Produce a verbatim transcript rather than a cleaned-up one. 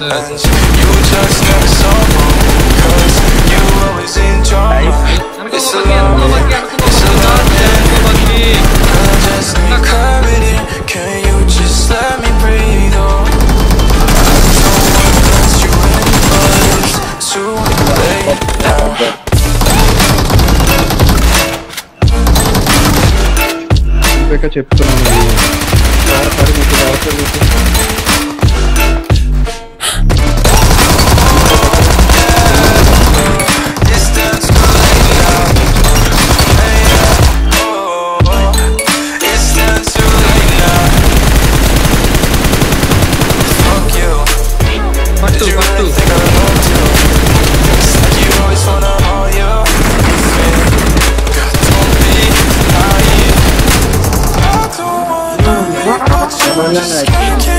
And you just never saw me, cause you always in drama. It's a lot, it's a lot, yeah. I just need clarity. Can you just let me breathe, oh? I don't wanna let you in, but it's too late now. ఇంకా చెప్తున్నాను వాడతారు మీకు వాడతారు Can't